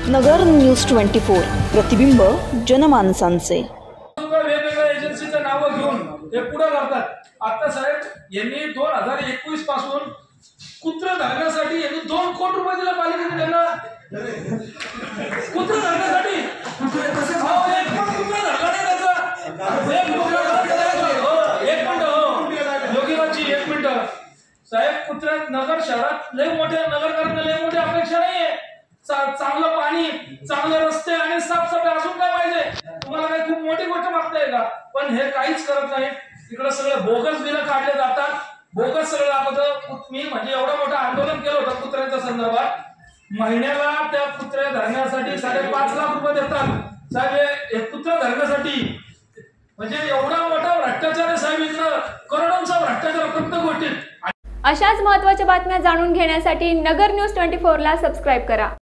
नगर news 24 प्रतिबिंब जनमानसांचे। वेगवेगळ्या एजन्सीचं नाव घेऊन हे पुढे करतात। आता साहेब यांनी 2021 पासून कुत्रा धरण्यासाठी यांनी 2 कोटी रुपये दिले पालिकेने त्यांना। कुत्रा धरण्यासाठी एक पण कुत्रा धरला नाही त्याचा। एक मिनिट योगीराजी, एक मिनिट साहेब, कुत्रा नगर शहरात लय मोठे नगरकरांना लय मोठी अपेक्षा नाहीये। चांगलं पाणी, चांगले रस्ते आणि साफसफाई अजून काय पाहिजे तुम्हाला? काही खूप मोठी गोष्ट मागताय का? पण हे काहीच करत नाही। तिकडे सगळे बोगस बिलं काढले जातात, बोगस सगळं दाखवतं। मी म्हणजे एवढं मोठं आंदोलन केलं होतं कुत्र्यांच्या संदर्भात। महिन्याला त्या कुत्र्या धरण्यासाठी 5.5 लाख रुपये देतात साहेब, हे कुत्रा धरण्यासाठी। म्हणजे एवढा मोठा भ्रष्टाचार आहे साहेब, इकडं करोडोंचा भ्रष्टाचार प्रत्येक गोष्टीत। अशाच महत्त्वाच्या बातम्या जाणून घेण्यासाठी नगर न्यूज 24 ला सबस्क्राइब करा।